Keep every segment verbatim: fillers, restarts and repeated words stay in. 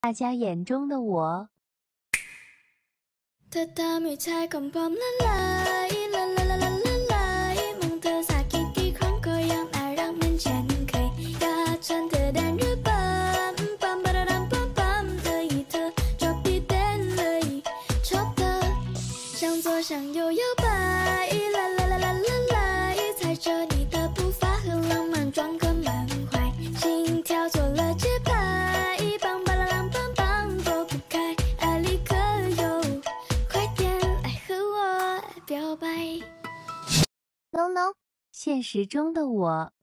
大家眼中的我。 เธอทำให้ใจของผมละลายละละละละละลายมองเธอสักกี่กี่ครั้งก็ยังน่ารักเหมือนเช่นเคยอยากชวนเธอเดินหรือปั๊มปั๊มปะระดัมปั๊มปั๊มเธอให้เธอชอบพี่เต้นเลยชอบเธอ向左向右摇摆啦啦啦啦啦啦踩着你的步伐很浪漫撞个满怀心跳做了节拍梆吧啦啷梆梆躲不开爱立刻有快点来和我表白 no no， 现实中的我。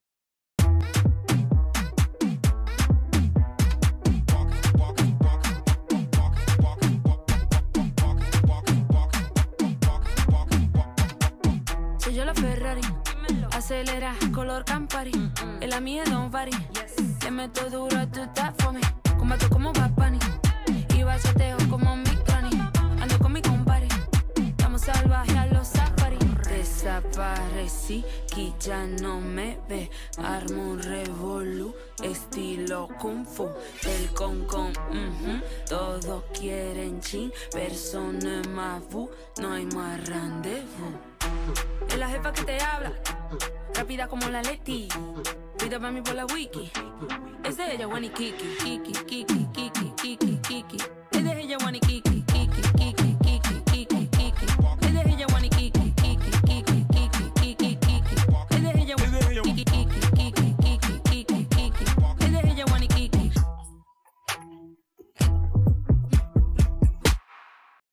Soy yo la Ferrari, acelera, color Campari. En la mía don't vary. Le meto duro, tú estás fome. Combato como Bad Bunny y bachateo como mi granny. Ando con mi compadre, estamos salvajes a los safari. Desaparecí, que ya no me ve. Armo un revolú, estilo kung fu. El con con, mhm. Todos quieren chin, persona más bu. No hay más rendezvous. Es la jefa que te habla, rápida como la Leti. Pida para mí por la wiki. Es de ella, Wani Kiki, Kiki, Kiki, Kiki, Kiki, Kiki. Es de ella, Wani Kiki.